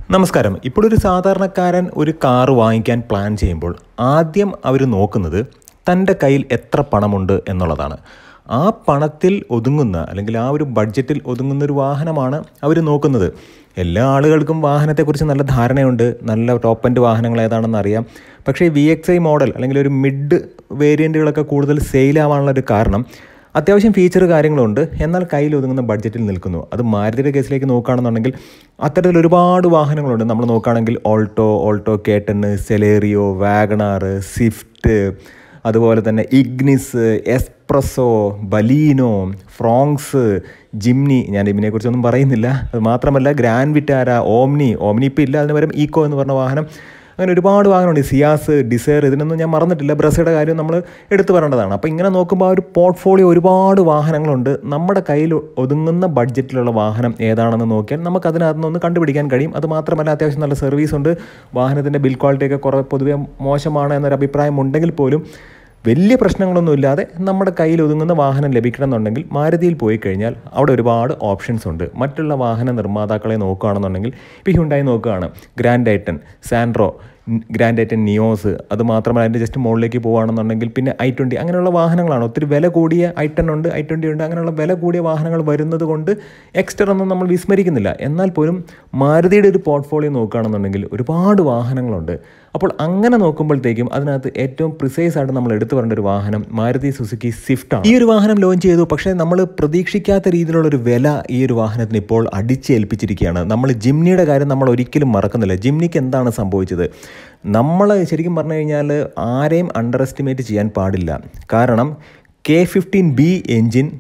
നമസ്കാരം. ഇപ്പോൾ ഒരു സാധാരണക്കാരൻ ഒരു കാർ വാങ്ങിക്കാൻ പ്ലാൻ ചെയ്യുമ്പോൾ ആദ്യം അവർ നോക്കുന്നത് തൻ്റെ കയ്യിൽ എത്ര പണമുണ്ട് എന്നുള്ളതാണ്. ആ പണത്തിൽ ഒതുങ്ങുന്ന അല്ലെങ്കിൽ ആ ഒരു ബഡ്ജറ്റിൽ ഒതുങ്ങുന്ന ഒരു വാഹനമാണ് അവർ നോക്കുന്നത്. എല്ലാ ആളുകൾക്കും വാഹനത്തെക്കുറിച്ച് നല്ല ധാരണയുണ്ട്, നല്ല ടോപ്പ് എൻഡ് വാഹനങ്ങൾ ഏതാണെന്ന് അറിയാം. പക്ഷേ VXi മോഡൽ അല്ലെങ്കിൽ ഒരു മിഡ് വേരിയൻറ്റുകളൊക്കെ കൂടുതൽ സെയിലാവാനുള്ളൊരു കാരണം അത്യാവശ്യം ഫീച്ചർ കാര്യങ്ങളുണ്ട്, എന്നാൽ കയ്യിൽ ഒതുങ്ങുന്ന ബഡ്ജറ്റിൽ നിൽക്കുന്നു. അത് മാരുതിയുടെ കേസിലേക്ക് നോക്കുകയാണെന്നുണ്ടെങ്കിൽ അത്തരത്തിൽ ഒരുപാട് വാഹനങ്ങളുണ്ട്. നമ്മൾ നോക്കുകയാണെങ്കിൽ Alto K10, Celerio, Wagon R, Swift, അതുപോലെ തന്നെ Ignis, S Presso, Baleno, Fronx, Jimny. ഞാൻ ഇതിനെക്കുറിച്ചൊന്നും പറയുന്നില്ല. അത് മാത്രമല്ല ഗ്രാൻഡ് വിറ്റാര, ഓമ്നി ഇപ്പോൾ ഇല്ല, അതിന് പകരം ഈക്കോ എന്ന് പറഞ്ഞ വാഹനം. അങ്ങനെ ഒരുപാട് വാഹനമുണ്ട്. സിയാസ്, ഡിസയർ, ഇതിനൊന്നും ഞാൻ മറന്നിട്ടില്ല. ബ്രസയുടെ കാര്യം നമ്മൾ എടുത്തു പറയേണ്ടതാണ്. അപ്പോൾ ഇങ്ങനെ നോക്കുമ്പോൾ ആ ഒരു പോർട്ട്ഫോളിയോ ഒരുപാട് വാഹനങ്ങളുണ്ട്. നമ്മുടെ കയ്യിൽ ഒതുങ്ങുന്ന ബഡ്ജറ്റിലുള്ള വാഹനം ഏതാണെന്ന് നോക്കിയാൽ നമുക്ക് അതിനകത്ത് നിന്ന് കണ്ടുപിടിക്കാൻ കഴിയും. അത് മാത്രമല്ല അത്യാവശ്യം നല്ല സർവീസ് ഉണ്ട്. വാഹനത്തിൻ്റെ ബിൽ ക്വാളിറ്റിയൊക്കെ കുറേ പൊതുവെ മോശമാണ് എന്നൊരു അഭിപ്രായം ഉണ്ടെങ്കിൽ പോലും വലിയ പ്രശ്നങ്ങളൊന്നും ഇല്ലാതെ നമ്മുടെ കയ്യിൽ ഒതുങ്ങുന്ന വാഹനം ലഭിക്കണമെന്നുണ്ടെങ്കിൽ മാരുതിയിൽ പോയി കഴിഞ്ഞാൽ അവിടെ ഒരുപാട് ഓപ്ഷൻസ് ഉണ്ട്. മറ്റുള്ള വാഹന നിർമ്മാതാക്കളെ നോക്കുകയാണെന്നുണ്ടെങ്കിൽ ഇപ്പോൾ ഹ്യുണ്ടായി നോക്കുകയാണ്, grand i ten, Santro, grand i ten Nios, അത് മാത്രമല്ല അതിൻ്റെ ജസ്റ്റ് മുകളിലേക്ക് പോകുകയാണെന്നുണ്ടെങ്കിൽ പിന്നെ i20, അങ്ങനെയുള്ള വാഹനങ്ങളാണ്. ഒത്തിരി വില കൂടിയ i10 ഉണ്ട്, i20 ഉണ്ട്. അങ്ങനെയുള്ള വില കൂടിയ വാഹനങ്ങൾ വരുന്നത് കൊണ്ട് എക്സ്ട്രാ ഒന്നും നമ്മൾ വിസ്മരിക്കുന്നില്ല. എന്നാൽ പോലും മാരുതിയുടെ ഒരു പോർട്ട്ഫോളിയോ നോക്കുകയാണെന്നുണ്ടെങ്കിൽ ഒരുപാട് വാഹനങ്ങളുണ്ട്. അപ്പോൾ അങ്ങനെ നോക്കുമ്പോഴത്തേക്കും അതിനകത്ത് ഏറ്റവും പ്രിസൈസ് ആയിട്ട് നമ്മൾ എടുത്തു പറയേണ്ട ഒരു വാഹനം മാരുതി സുസുക്കി സ്വിഫ്റ്റാണ്. ഈ ഒരു വാഹനം ലോഞ്ച് ചെയ്തു, പക്ഷേ നമ്മൾ പ്രതീക്ഷിക്കാത്ത രീതിയിലുള്ളൊരു വില ഈ ഒരു വാഹനത്തിന് ഇപ്പോൾ അടിച്ചേൽപ്പിച്ചിരിക്കുകയാണ്. നമ്മൾ ജിംനിയുടെ കാര്യം നമ്മൾ ഒരിക്കലും മറക്കുന്നില്ല. ജിംനിക്ക് എന്താണ് സംഭവിച്ചത്? നമ്മൾ ശരിക്കും പറഞ്ഞു കഴിഞ്ഞാൽ ആരെയും അണ്ടർ എസ്റ്റിമേറ്റ് ചെയ്യാൻ പാടില്ല. കാരണം K15B engine,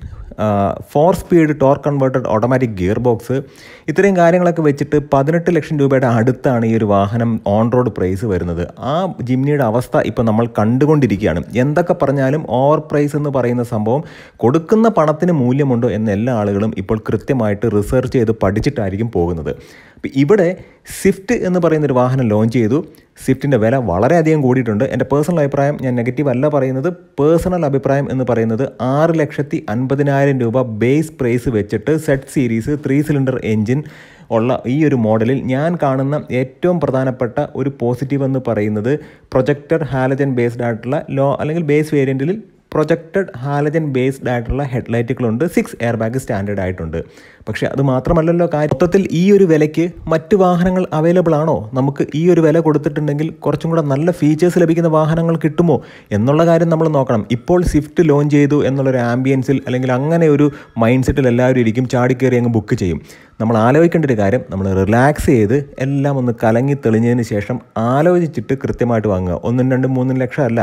4 speed torque converted automatic gear box, ഇത്രയും കാര്യങ്ങളൊക്കെ വെച്ചിട്ട് 18 ലക്ഷം രൂപയുടെ അടുത്താണ് ഈ ഒരു വാഹനം ഓൺ റോഡ് പ്രൈസ് വരുന്നത്. ആ ജിംനിയുടെ അവസ്ഥ ഇപ്പോൾ നമ്മൾ കണ്ടുകൊണ്ടിരിക്കുകയാണ്. എന്തൊക്കെ പറഞ്ഞാലും ഓവർ പ്രൈസ് എന്ന് പറയുന്ന സംഭവം, കൊടുക്കുന്ന പണത്തിന് മൂല്യമുണ്ടോ എന്ന് എല്ലാ ആളുകളും ഇപ്പോൾ കൃത്യമായിട്ട് റിസർച്ച് ചെയ്ത് പഠിച്ചിട്ടായിരിക്കും പോകുന്നത്. അപ്പോൾ ഇവിടെ സ്വിഫ്റ്റ് എന്ന് പറയുന്നൊരു വാഹനം ലോഞ്ച് ചെയ്തു. സ്വിഫ്റ്റിൻ്റെ വില വളരെയധികം കൂടിയിട്ടുണ്ട്. എൻ്റെ പേഴ്സണൽ അഭിപ്രായം, ഞാൻ നെഗറ്റീവ് അല്ല പറയുന്നത്, പേഴ്സണൽ അഭിപ്രായം എന്ന് പറയുന്നത് 6,50,000 രൂപ ബേസ് പ്രൈസ് വെച്ചിട്ട് സെഡ് സീരീസ് 3 സിലിണ്ടർ എൻജിൻ ഉള്ള ഈ ഒരു മോഡലിൽ ഞാൻ കാണുന്ന ഏറ്റവും പ്രധാനപ്പെട്ട ഒരു പോസിറ്റീവ് എന്ന് പറയുന്നത് പ്രൊജക്ടർ ഹാലജൻ ബേസ്ഡ് ആയിട്ടുള്ള അല്ലെങ്കിൽ ബേസ് വേരിയൻറ്റിൽ പ്രൊജക്റ്റഡ് ഹാലജൻ ബേസ്ഡ് ആയിട്ടുള്ള ഹെഡ്ലൈറ്റുകളുണ്ട്. 6 എയർ ബാഗ് സ്റ്റാൻഡേർഡ് ആയിട്ടുണ്ട്. പക്ഷേ അത് മാത്രമല്ലല്ലോ കാര്യം. മൊത്തത്തിൽ ഈ ഒരു വിലയ്ക്ക് മറ്റ് വാഹനങ്ങൾ അവൈലബിൾ ആണോ? നമുക്ക് ഈ ഒരു വില കൊടുത്തിട്ടുണ്ടെങ്കിൽ കുറച്ചും കൂടെ നല്ല ഫീച്ചേഴ്സ് ലഭിക്കുന്ന വാഹനങ്ങൾ കിട്ടുമോ എന്നുള്ള കാര്യം നമ്മൾ നോക്കണം. ഇപ്പോൾ സ്വിഫ്റ്റ് ലോഞ്ച് ചെയ്തു എന്നുള്ളൊരു ആംബിയൻസിൽ അല്ലെങ്കിൽ അങ്ങനെ ഒരു മൈൻഡ് സെറ്റിൽ എല്ലാവരും ഇരിക്കും, ചാടിക്കയറി അങ്ങ് ബുക്ക് ചെയ്യും. നമ്മൾ ആലോചിക്കേണ്ട ഒരു കാര്യം, നമ്മൾ റിലാക്സ് ചെയ്ത് എല്ലാം ഒന്ന് കലങ്ങി തെളിഞ്ഞതിന് ശേഷം ആലോചിച്ചിട്ട് കൃത്യമായിട്ട് വാങ്ങുക. 1, 2, 3 ലക്ഷം അല്ല,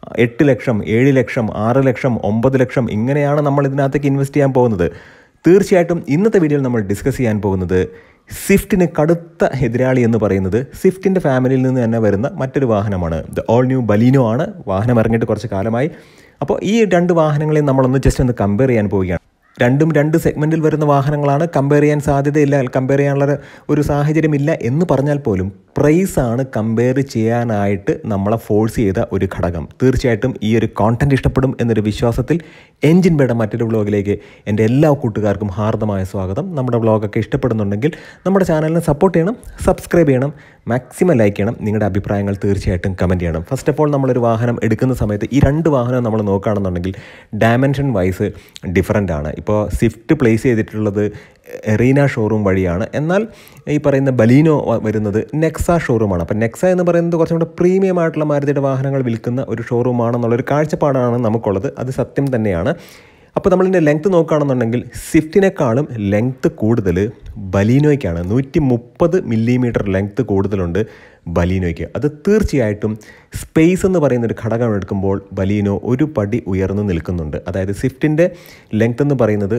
8 ലക്ഷം, 7 ലക്ഷം, 6 ലക്ഷം, 9 ലക്ഷം, ഇങ്ങനെയാണ് നമ്മൾ ഇതിനകത്തേക്ക് ഇൻവെസ്റ്റ് ചെയ്യാൻ പോകുന്നത്. തീർച്ചയായിട്ടും ഇന്നത്തെ വീഡിയോയിൽ നമ്മൾ ഡിസ്കസ് ചെയ്യാൻ പോകുന്നത് സ്വിഫ്റ്റിന് കടുത്ത എതിരാളി എന്ന് പറയുന്നത് സ്വിഫ്റ്റിൻ്റെ ഫാമിലിയിൽ നിന്ന് തന്നെ വരുന്ന മറ്റൊരു വാഹനമാണ്. ദ ഓൾ ന്യൂ ബലീനോ ആണ്. വാഹനം ഇറങ്ങിയിട്ട് കുറച്ച് കാലമായി. അപ്പോൾ ഈ രണ്ട് വാഹനങ്ങളെയും നമ്മളൊന്ന് ജസ്റ്റ് ഒന്ന് കമ്പയർ ചെയ്യാൻ പോവുകയാണ്. രണ്ടും 2 സെഗ്മെൻറ്റിൽ വരുന്ന വാഹനങ്ങളാണ്. കമ്പയർ ചെയ്യാൻ സാധ്യതയില്ല, കമ്പയർ ചെയ്യാനുള്ള ഒരു സാഹചര്യമില്ല എന്ന് പറഞ്ഞാൽ പോലും പ്രൈസാണ് കമ്പയർ ചെയ്യാനായിട്ട് നമ്മളെ ഫോഴ്സ് ചെയ്ത ഒരു ഘടകം. തീർച്ചയായിട്ടും ഈ ഒരു കോണ്ടൻറ്റ് ഇഷ്ടപ്പെടും എന്നൊരു വിശ്വാസത്തിൽ എൻജിൻ ബേയുടെ മറ്റൊരു വ്ളോഗിലേക്ക് എൻ്റെ എല്ലാ കൂട്ടുകാർക്കും ഹാർദമായ സ്വാഗതം. നമ്മുടെ വ്ളോഗൊക്കെ ഇഷ്ടപ്പെടുന്നുണ്ടെങ്കിൽ നമ്മുടെ ചാനലിനെ സപ്പോർട്ട് ചെയ്യണം, സബ്സ്ക്രൈബ് ചെയ്യണം, മാക്സിമം ലൈക്ക് ചെയ്യണം, നിങ്ങളുടെ അഭിപ്രായങ്ങൾ തീർച്ചയായിട്ടും കമൻറ്റ് ചെയ്യണം. ഫസ്റ്റ് ഓഫ് ഓൾ നമ്മളൊരു വാഹനം എടുക്കുന്ന സമയത്ത് ഈ 2 വാഹനം നമ്മൾ നോക്കുകയാണെന്നുണ്ടെങ്കിൽ ഡയമെൻഷൻ വൈസ് ഡിഫറൻ്റ് ആണ്. ഇപ്പോൾ സ്വിഫ്റ്റ് പ്ലേസ് ചെയ്തിട്ടുള്ളത് എറീന ഷോറൂം വഴിയാണ്, എന്നാൽ ഈ പറയുന്ന ബലീനോ വരുന്നത് നെക്സ ഷോറൂമാണ്. അപ്പോൾ നെക്സ എന്ന് പറയുന്നത് കുറച്ചും കൂടെ പ്രീമിയം ആയിട്ടുള്ള മാരുതിയുടെ വാഹനങ്ങൾ വിൽക്കുന്ന ഒരു ഷോറൂമാണെന്നുള്ളൊരു കാഴ്ചപ്പാടാണ് നമുക്കുള്ളത്. അത് സത്യം തന്നെയാണ്. അപ്പോൾ നമ്മളിതിൻ്റെ ലെങ്ത്ത് നോക്കുകയാണെന്നുണ്ടെങ്കിൽ സ്വിഫ്റ്റിനേക്കാളും ലെങ്ത്ത് കൂടുതൽ ബലീനോയ്ക്കാണ്. 130 മില്ലിമീറ്റർ ലെങ്ത്ത് കൂടുതലുണ്ട് ബലീനോയ്ക്ക്. അത് തീർച്ചയായിട്ടും സ്പേസ് എന്ന് പറയുന്നൊരു ഘടകം എടുക്കുമ്പോൾ ബലീനോ ഒരു പടി ഉയർന്നു നിൽക്കുന്നുണ്ട്. അതായത് സ്വിഫ്റ്റിൻ്റെ ലെങ്ത്ത് എന്ന് പറയുന്നത്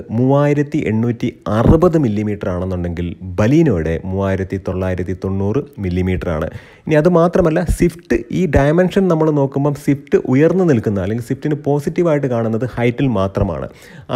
3860 മില്ലിമീറ്റർ ആണെന്നുണ്ടെങ്കിൽ ബലീനോയുടെ 3990 മില്ലിമീറ്റർ ആണ്. ഇനി അത് മാത്രമല്ല, സ്വിഫ്റ്റ് ഈ ഡയമെൻഷൻ നമ്മൾ നോക്കുമ്പം സ്വിഫ്റ്റ് ഉയർന്നു നിൽക്കുന്ന അല്ലെങ്കിൽ സ്വിഫ്റ്റിന് പോസിറ്റീവായിട്ട് കാണുന്നത് ഹൈറ്റിൽ മാത്രമാണ്.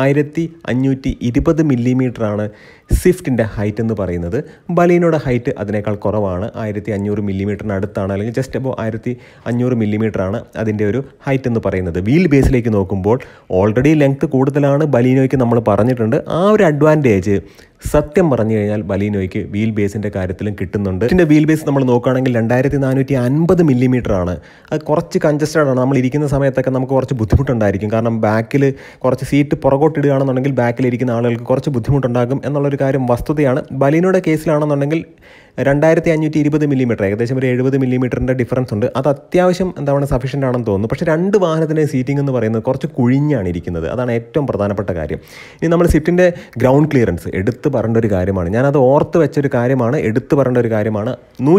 1520 മില്ലിമീറ്റർ ആണ് സ്വിഫ്റ്റിൻ്റെ ഹൈറ്റ് എന്ന് പറയുന്നത്. ബലീനോയുടെ ഹൈറ്റ് അതിനേക്കാൾ കുറവാണ്, 1500 മില്ലിമീറ്ററിന് അടുത്താണ്, അല്ലെങ്കിൽ ജസ്റ്റ് അപ്പോൾ 1500 മില്ലിമീറ്റർ ആണ് അതിൻ്റെ ഒരു ഹൈറ്റ് എന്ന് പറയുന്നത്. വീൽ ബേസിലേക്ക് നോക്കുമ്പോൾ ഓൾറെഡി ലെങ്ത്ത് കൂടുതലാണ് ബലീനോയ്ക്ക്, നമ്മൾ പറഞ്ഞിട്ടുണ്ട്. ആ ഒരു അഡ്വാൻറ്റേജ് സത്യം പറഞ്ഞു കഴിഞ്ഞാൽ ബലീനോയ്ക്ക് വീൽ ബേസിൻ്റെ കാര്യത്തിലും കിട്ടുന്നുണ്ട്. ഇതിൻ്റെ വീൽ ബേസ് നമ്മൾ നോക്കുകയാണെങ്കിൽ 2450 മില്ലിമീറ്റർ ആണ്. അത് കുറച്ച് കൺജസ്റ്റഡ് ആണ്. നമ്മൾ ഇരിക്കുന്ന സമയത്തൊക്കെ നമുക്ക് കുറച്ച് ബുദ്ധിമുട്ടുണ്ടായിരിക്കും. കാരണം ബാക്കിൽ കുറച്ച് സീറ്റ് പുറകോട്ടിടുകയാണെന്നുണ്ടെങ്കിൽ ബാക്കിലിരിക്കുന്ന ആളുകൾക്ക് കുറച്ച് ബുദ്ധിമുട്ടുണ്ടാകും എന്നുള്ളൊരു കാര്യം വസ്തുതയാണ്. ബലീനോയുടെ കേസിലാണെന്നുണ്ടെങ്കിൽ 2520 മില്ലിമീറ്റർ, ഏകദേശം ഒരു 70 മില്ലിമീറ്ററിൻ്റെ ഡിഫറൻസ് ഉണ്ട്. അത് അത്യാവശ്യം എന്താണ് സഫീഷ്യൻ്റ് ആണെന്ന് തോന്നുന്നു. പക്ഷേ രണ്ട് വാഹനത്തിൻ്റെ സീറ്റിംഗ് എന്ന് പറയുന്നത് കുറച്ച് കുഴിഞ്ഞാണ് ഇരിക്കുന്നത്. അതാണ് ഏറ്റവും പ്രധാനപ്പെട്ട കാര്യം. ഇനി നമ്മൾ സ്വിഫ്റ്റിൻ്റെ ഗ്രൗണ്ട് ക്ലിയറൻസ് എടുത്ത് പറയേണ്ട ഒരു കാര്യമാണ്. ഞാനത് ഓർത്ത് വെച്ചൊരു കാര്യമാണ്, എടുത്ത് പറയേണ്ട ഒരു കാര്യമാണ്.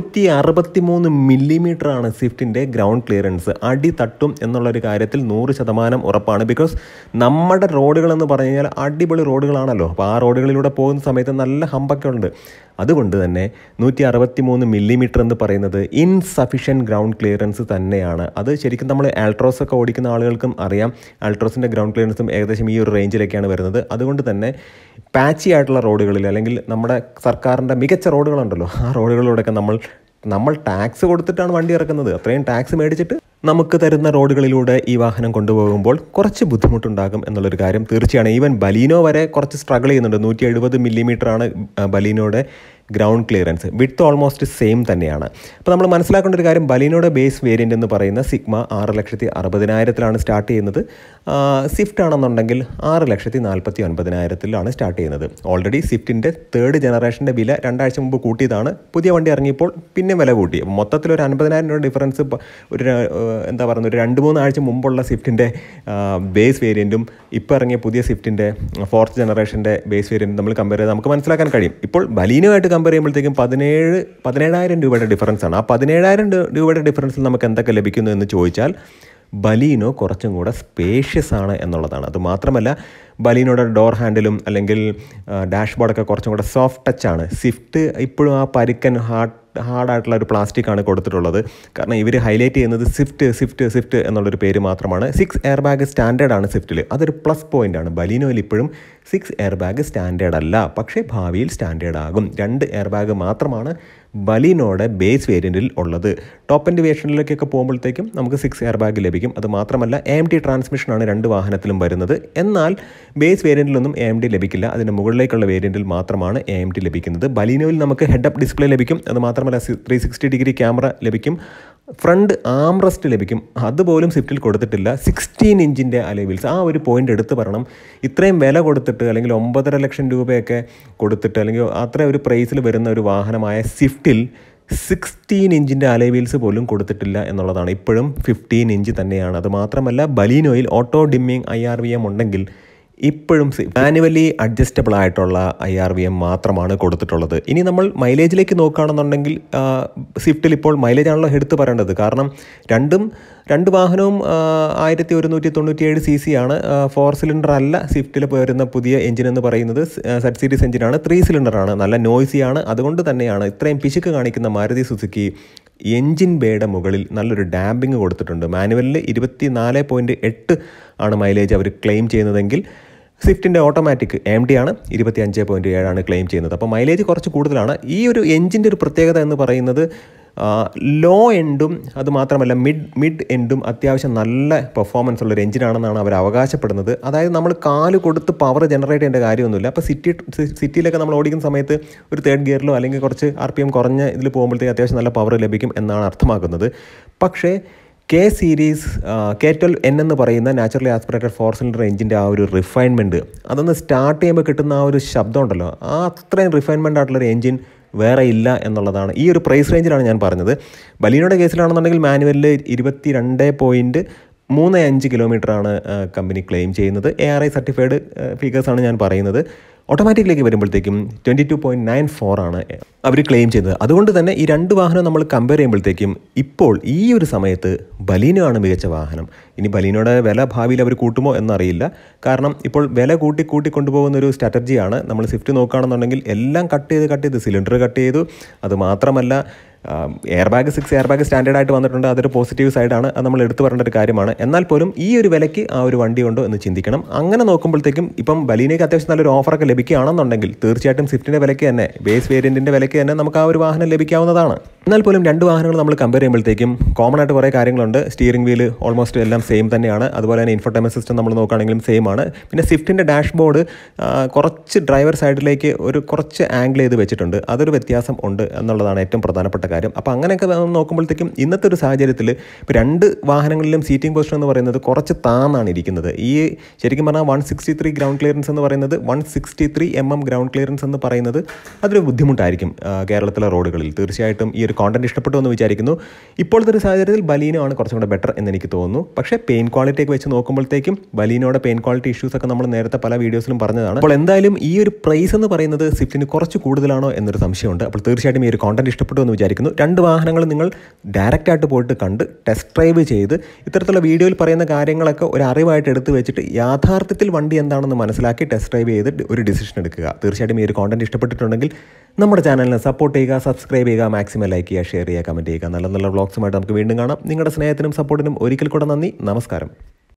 163 മില്ലിമീറ്ററാണ് സ്വിഫ്റ്റിൻ്റെ ഗ്രൗണ്ട് ക്ലിയറൻസ്. അടി തട്ടും എന്നുള്ളൊരു കാര്യത്തിൽ 100% ഉറപ്പാണ്. ബിക്കോസ് നമ്മുടെ റോഡുകളെന്ന് പറഞ്ഞു കഴിഞ്ഞാൽ അടിപൊളി റോഡുകളാണല്ലോ. അപ്പോൾ ആ റോഡുകളിലൂടെ പോകുന്ന സമയത്ത് നല്ല ഹമ്പൊക്കെ ഉണ്ട്. അതുകൊണ്ട് തന്നെ 163 മില്ലിമീറ്റർ എന്ന് പറയുന്നത് ഇൻസഫിഷ്യൻറ്റ് ഗ്രൗണ്ട് ക്ലിയറൻസ് തന്നെയാണ്. അത് ശരിക്കും നമ്മൾ ആൾട്രോസ് ഒക്കെ ഓടിക്കുന്ന ആളുകൾക്കും അറിയാം. ആൾട്രോസിൻ്റെ ഗ്രൗണ്ട് ക്ലിയറൻസും ഏകദേശം ഈ ഒരു റേഞ്ചിലേക്കാണ് വരുന്നത്. അതുകൊണ്ട് തന്നെ പാച്ചി ആയിട്ടുള്ള റോഡുകളിൽ, അല്ലെങ്കിൽ നമ്മുടെ സർക്കാരിൻ്റെ മികച്ച റോഡുകളുണ്ടല്ലോ, ആ റോഡുകളിലൂടെയൊക്കെ നമ്മൾ ടാക്സ് കൊടുത്തിട്ടാണ് വണ്ടി ഇറക്കുന്നത്. അത്രയും ടാക്സ് മേടിച്ചിട്ട് നമുക്ക് തരുന്ന റോഡുകളിലൂടെ ഈ വാഹനം കൊണ്ടുപോകുമ്പോൾ കുറച്ച് ബുദ്ധിമുട്ടുണ്ടാകും എന്നുള്ളൊരു കാര്യം തീർച്ചയാണ്. ഈവൻ ബലീനോ വരെ കുറച്ച് സ്ട്രഗിൾ ചെയ്യുന്നുണ്ട്. 170 മില്ലിമീറ്ററാണ് ബലീനോയുടെ ground clearance. Width almost same തന്നെയാണ്. അപ്പോൾ നമ്മൾ മനസ്സിലാക്കേണ്ട ഒരു കാര്യം, ബലീനോയുടെ ബേസ് വേരിയൻ്റ് എന്ന് പറയുന്ന സിഗ്മ 6,60,000 സ്റ്റാർട്ട് ചെയ്യുന്നത്. സ്വിഫ്റ്റ് ആണെന്നുണ്ടെങ്കിൽ 6,49,000 സ്റ്റാർട്ട് ചെയ്യുന്നത്. ഓൾറെഡി സ്വിഫ്റ്റിൻ്റെ 3rd ജനറേഷൻ്റെ വില 2 ആഴ്ച മുമ്പ് കൂട്ടിയതാണ്. പുതിയ വണ്ടി ഇറങ്ങിയപ്പോൾ പിന്നെ വില കൂട്ടി. മൊത്തത്തിൽ ഒരു 50,000 രൂപ ഡിഫറൻസ് ഒരു എന്താ പറയുന്നത്, ഒരു 2-3 ആഴ്ച മുമ്പുള്ള സ്വിഫ്റ്റിൻ്റെ ബേസ് വേരിയൻറ്റും ഇപ്പോൾ ഇറങ്ങിയ പുതിയ സ്വിഫ്റ്റിൻ്റെ 4th ജനറേഷൻ്റെ ബേസ് വേരിയൻറ്റും നമ്മൾ കമ്പയർ ചെയ്ത് നമുക്ക് മനസ്സിലാക്കാൻ കഴിയും. ഇപ്പോൾ ബലീനുമായിട്ട് കമ്പയർ ചെയ്യുമ്പോഴത്തേക്കും 17,000 രൂപയുടെ ഡിഫറൻസ് ആണ്. ആ 17,000 രൂപയുടെ ഡിഫറൻസിൽ നമുക്ക് എന്തൊക്കെ ലഭിക്കുന്നു എന്ന് ചോദിച്ചാൽ ബലീനോ കുറച്ചും കൂടെ സ്പേഷ്യസ് ആണ് എന്നുള്ളതാണ്. അതുമാത്രമല്ല ബലീനോയുടെ ഡോർ ഹാൻഡിലും അല്ലെങ്കിൽ ഡാഷ്ബോർഡൊക്കെ കുറച്ചും കൂടെ സോഫ്റ്റ് ടച്ചാണ്. സ്വിഫ്റ്റ് ഇപ്പോഴും ആ പരുക്കൻ ഹാർഡായിട്ടുള്ള ഒരു പ്ലാസ്റ്റിക്കാണ് കൊടുത്തിട്ടുള്ളത്. കാരണം ഇവർ ഹൈലൈറ്റ് ചെയ്യുന്നത് സ്വിഫ്റ്റ് എന്നുള്ളൊരു പേര് മാത്രമാണ്. 6 എയർ ബാഗ് സ്റ്റാൻഡേർഡ് ആണ് സ്വിഫ്റ്റിൽ. അതൊരു പ്ലസ് പോയിൻ്റാണ്. ബലീനോയിൽ ഇപ്പോഴും 6 എയർ ബാഗ് സ്റ്റാൻഡേർഡ് അല്ല, പക്ഷേ ഭാവിയിൽ സ്റ്റാൻഡേർഡ് ആകും. 2 എയർ ബാഗ് മാത്രമാണ് ബലീനോയുടെ ബേസ് വേരിയൻറ്റിൽ ഉള്ളത്. ടോപ്പ് എൻഡ് വേരിയൻറ്റിലേക്കൊക്കെ പോകുമ്പോഴത്തേക്കും നമുക്ക് 6 എയർ ബാഗ് ലഭിക്കും. അത് മാത്രമല്ല AMD ട്രാൻസ്മിഷനാണ് 2 വാഹനത്തിലും വരുന്നത്. എന്നാൽ ബേസ് വേരിയൻറ്റിലൊന്നും AMD ലഭിക്കില്ല. അതിൻ്റെ മുകളിലേക്കുള്ള വേരിയൻറ്റിൽ മാത്രമാണ് AMD ലഭിക്കുന്നത്. ബലീനോയിൽ നമുക്ക് ഹെഡ് അപ്പ് ഡിസ്പ്ലേ ലഭിക്കും. അത് മാത്രമല്ല 360 ഡിഗ്രി ക്യാമറ ലഭിക്കും. ഫ്രണ്ട് ആംറസ്റ്റ് ലഭിക്കും. അതുപോലും സ്വിഫ്റ്റിൽ കൊടുത്തിട്ടില്ല. 16 ഇഞ്ചിൻ്റെ അലോയ് വീൽസ്. ആ ഒരു പോയിൻ്റ് എടുത്ത് പറയണം. ഇത്രയും വില കൊടുത്തിട്ട്, അല്ലെങ്കിൽ 9.5 ലക്ഷം രൂപയൊക്കെ കൊടുത്തിട്ട്, അല്ലെങ്കിൽ അത്ര ഒരു പ്രൈസിൽ വരുന്ന ഒരു വാഹനമായ സ്വിഫ്റ്റിൽ 16 ഇഞ്ചിൻ്റെ അലോയ് വീൽസ് പോലും കൊടുത്തിട്ടില്ല എന്നുള്ളതാണ്. ഇപ്പോഴും 15 ഇഞ്ച് തന്നെയാണ്. അത് മാത്രമല്ല ബലീനോയിൽ ഓട്ടോ ഡിമ്മിങ് IRVM ഉണ്ടെങ്കിൽ ഇപ്പോഴും മാനുവലി അഡ്ജസ്റ്റബിൾ ആയിട്ടുള്ള IRVM മാത്രമാണ് കൊടുത്തിട്ടുള്ളത്. ഇനി നമ്മൾ മൈലേജിലേക്ക് നോക്കുകയാണെന്നുണ്ടെങ്കിൽ സ്വിഫ്റ്റിൽ ഇപ്പോൾ മൈലേജ് ആണല്ലോ എടുത്ത് പറയേണ്ടത്. കാരണം രണ്ട് വാഹനവും 1197 cc ആണ്. 4 സിലിണ്ടർ അല്ല സ്വിഫ്റ്റിൽ വരുന്ന പുതിയ എഞ്ചിൻ എന്ന് പറയുന്നത്. Z സീരീസ് എഞ്ചിനാണ്. 3 സിലിണ്ടറാണ്. നല്ല നോയ്സിയാണ്. അതുകൊണ്ട് തന്നെയാണ് ഇത്രയും പിശുക്ക് കാണിക്കുന്ന മാരുതി സുസുക്കി എൻജിൻ ബേയുടെ മുകളിൽ നല്ലൊരു ഡാമ്പിങ് കൊടുത്തിട്ടുണ്ട്. മാനുവലിൽ 24.8 ആണ് മൈലേജ് അവർ ക്ലെയിം ചെയ്യുന്നതെങ്കിൽ സ്വിഫ്റ്റിൻ്റെ ഓട്ടോമാറ്റിക് AMD ആണ് 25.7 ക്ലെയിം ചെയ്യുന്നത്. അപ്പോൾ മൈലേജ് കുറച്ച് കൂടുതലാണ്. ഈ ഒരു എൻജിൻ്റെ ഒരു പ്രത്യേകത എന്ന് പറയുന്നത് ലോ എൻഡും അതുമാത്രമല്ല മിഡ് എൻഡും അത്യാവശ്യം നല്ല പെർഫോമൻസ് ഉള്ളൊരു എഞ്ചിനാണെന്നാണ് അവർ അവകാശപ്പെടുന്നത്. അതായത് നമ്മൾ കാല് കൊടുത്ത് പവർ ജനറേറ്റ് ചെയ്യേണ്ട കാര്യമൊന്നുമില്ല. അപ്പോൾ സിറ്റിയിലൊക്കെ നമ്മൾ ഓടിക്കുന്ന സമയത്ത് ഒരു 3rd ഗിയറിലോ അല്ലെങ്കിൽ കുറച്ച് RPM കുറഞ്ഞ ഇതിൽ പോകുമ്പോഴത്തേക്ക് അത്യാവശ്യം നല്ല പവർ ലഭിക്കും എന്നാണ് അർത്ഥമാക്കുന്നത്. പക്ഷേ K സീരീസ് K12N എന്ന് പറയുന്ന നാച്ചുറലി ആസ്പിറേറ്റഡ് 4 സിലിണ്ടർ എഞ്ചിൻ്റെ ആ ഒരു റിഫൈൻമെൻറ്റ്, അതൊന്ന് സ്റ്റാർട്ട് ചെയ്യുമ്പോൾ കിട്ടുന്ന ആ ഒരു ശബ്ദം ഉണ്ടല്ലോ, ആ അത്രയും റിഫൈൻമെൻ്റ് ആയിട്ടുള്ളൊരു എഞ്ചിൻ വേറെ ഇല്ല എന്നുള്ളതാണ്. ഈ ഒരു പ്രൈസ് റേഞ്ചിലാണ് ഞാൻ പറഞ്ഞത്. ബലീനോയുടെ കേസിലാണെന്നുണ്ടെങ്കിൽ മാനുവലിൽ 22.35 കിലോമീറ്ററാണ് കമ്പനി ക്ലെയിം ചെയ്യുന്നത്. ARI സർട്ടിഫൈഡ് ഫിഗേഴ്സാണ് ഞാൻ പറയുന്നത്. ഓട്ടോമാറ്റിക്കിലേക്ക് വരുമ്പോഴത്തേക്കും 22.94 ആണ് അവർ ക്ലെയിം ചെയ്തത്. അതുകൊണ്ട് തന്നെ ഈ 2 വാഹനം നമ്മൾ കമ്പയർ ചെയ്യുമ്പോഴത്തേക്കും ഇപ്പോൾ ഈ ഒരു സമയത്ത് ബലീനോ ആണ് മികച്ച വാഹനം. ഇനി ബലീനോയുടെ വില ഭാവിയിൽ അവർ കൂട്ടുമോ എന്നറിയില്ല. കാരണം ഇപ്പോൾ വില കൂട്ടി കൊണ്ടുപോകുന്ന ഒരു സ്ട്രാറ്റജിയാണ്. നമ്മൾ സ്വിഫ്റ്റ് നോക്കുകയാണെന്നുണ്ടെങ്കിൽ എല്ലാം കട്ട് ചെയ്ത് സിലിണ്ടർ കട്ട് ചെയ്തു. അത് മാത്രമല്ല എയർ ബാഗ് 6 എയർ ബാഗ് സ്റ്റാൻഡേർഡായിട്ട് വന്നിട്ടുണ്ട്. അതൊരു പോസിറ്റീവ് സൈഡാണ്. അത് നമ്മൾ എടുത്തു പറയേണ്ട ഒരു കാര്യമാണ്. എന്നാൽ പോലും ഈ ഒരു വിലയ്ക്ക് ആ ഒരു വണ്ടി ഉണ്ടോ എന്ന് ചിന്തിക്കണം. അങ്ങനെ നോക്കുമ്പോഴത്തേക്കും ഇപ്പം ബലീനയ്ക്ക് അത്യാവശ്യം നല്ലൊരു ഓഫറൊക്കെ ലഭിക്കുകയാണെന്നുണ്ടെങ്കിൽ തീർച്ചയായിട്ടും സ്വിഫ്റ്റിൻ്റെ വിലയ്ക്ക് തന്നെ, ബേസ് വേരിയൻറ്റിൻ്റെ വിലയ്ക്ക് തന്നെ നമുക്ക് ആ ഒരു വാഹനം ലഭിക്കാവുന്നതാണ്. എന്നാൽ പോലും രണ്ട് വാഹനങ്ങൾ നമ്മൾ കമ്പയർ ചെയ്യുമ്പോഴത്തേക്കും കോമൺ ആയിട്ട് കുറേ കാര്യങ്ങളുണ്ട്. സ്റ്റിയറിംഗ് വീല് ഓൾമോസ്റ്റ് എല്ലാം സെയിം തന്നെയാണ്. അതുപോലെ തന്നെ ഇൻഫോർടൈൻമെന്റ് സിസ്റ്റം നമ്മൾ നോക്കുകയാണെങ്കിലും സെയിം ആണ്. പിന്നെ സ്വിഫ്റ്റിൻ്റെ ഡാഷ്ബോർഡ് കുറച്ച് ഡ്രൈവർ സൈഡിലേക്ക് കുറച്ച് ആംഗിൾ ചെയ്ത് വെച്ചിട്ടുണ്ട്. അതൊരു വ്യത്യാസം ഉണ്ട് എന്നുള്ളതാണ് ഏറ്റവും പ്രധാനപ്പെട്ട കാര്യം. അപ്പോൾ അങ്ങനെയൊക്കെ നോക്കുമ്പോഴത്തേക്കും ഇന്നത്തെ ഒരു സാഹചര്യത്തിൽ ഇപ്പോൾ രണ്ട് വാഹനങ്ങളിലും സീറ്റിംഗ് പൊസിഷൻ എന്ന് പറയുന്നത് കുറച്ച് താന്നാണ് ഇരിക്കുന്നത്. ഈ ശരിക്കും പറഞ്ഞാൽ 163 ഗ്രൗണ്ട് ക്ലിയറൻസ് എന്ന് പറയുന്നത് 163 mm ഗ്രൗണ്ട് ക്ലിയറൻസ് എന്ന് പറയുന്നത് അതൊരു ബുദ്ധിമുട്ടായിരിക്കും കേരളത്തിലെ റോഡുകളിൽ. തീർച്ചയായിട്ടും ഈ ഒരു കോണ്ടന്റ് ഇഷ്ടപ്പെട്ടു എന്ന് വിചാരിക്കുന്നു. ഇപ്പോഴത്തെ ഒരു സാഹചര്യത്തിൽ ബലീനോ ആണ് കുറച്ചും കൂടെ ബെറ്റർ എന്ന് എനിക്ക് തോന്നുന്നു. പക്ഷേ പെയിൻ ക്വാളിറ്റിയൊക്കെ വെച്ച് നോക്കുമ്പോഴത്തേക്കും ബലീനോയുടെ പെയിൻ ക്വാളിറ്റി ഇഷ്യൂസ് ഒക്കെ നമ്മൾ നേരത്തെ പല വീഡിയോസിലും പറഞ്ഞതാണ്. അപ്പോൾ എന്തായാലും ഈ ഒരു പ്രൈസ് എന്ന് പറയുന്നത് സ്വിഫ്റ്റിന് കുറച്ച് കൂടുതലാണോ എന്നൊരു സംശയമുണ്ട്. അപ്പോൾ തീർച്ചയായിട്ടും ഈ ഒരു കോണ്ടന്റ് ഇഷ്ടപ്പെട്ടു എന്ന് വിചാരിക്കുന്നു. രണ്ട് വാഹനങ്ങൾ നിങ്ങൾ ഡയറക്റ്റ് ആയിട്ട് പോയിട്ട് കണ്ട് ടെസ്റ്റ് ഡ്രൈവ് ചെയ്ത് ഇത്തരത്തിലുള്ള വീഡിയോയിൽ പറയുന്ന കാര്യങ്ങളൊക്കെ ഒരു അറിവായിട്ട് എടുത്ത് വെച്ചിട്ട് യാഥാർത്ഥ്യത്തിൽ വണ്ടി എന്താണെന്ന് മനസ്സിലാക്കി ടെസ്റ്റ് ഡ്രൈവ് ചെയ്ത് ഒരു ഡിസിഷൻ എടുക്കുക. തീർച്ചയായിട്ടും ഈ ഒരു കോണ്ടന്റ് ഇഷ്ടപ്പെട്ടിട്ടുണ്ടെങ്കിൽ നമ്മുടെ ചാനലിനെ സപ്പോർട്ട് ചെയ്യുക, സബ്സ്ക്രൈബ് ചെയ്യുക, മാക്സിമം ലൈക്ക് ചെയ്യുക, ഷെയർ ചെയ്യുക, കമൻറ്റ് ചെയ്യുക. നല്ല നല്ല വ്ളോഗ്സുമായിട്ട് നമുക്ക് വീണ്ടും കാണാം. നിങ്ങളുടെ സ്നേഹത്തിനും സപ്പോർട്ടിനും ഒരിക്കൽ കൂടെ നന്ദി. നമസ്കാരം.